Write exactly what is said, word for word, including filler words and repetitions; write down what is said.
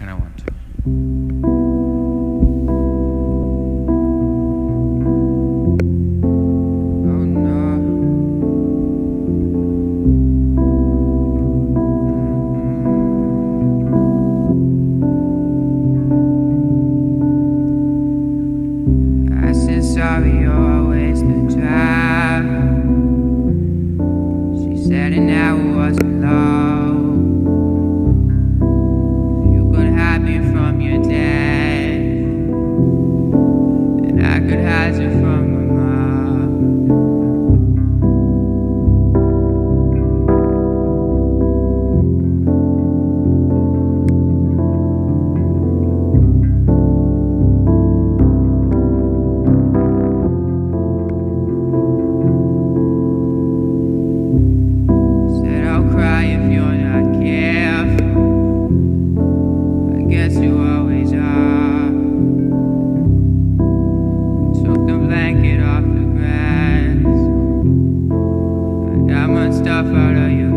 and I want to. Oh no. Mm-hmm. I said sorry, you're always the driver. She said an hour wasn't long. From your dad, and I could hide you from my mom. Said I'll cry if you're not careful. Guess you always are. Took the blanket off the grass. I got my stuff out of your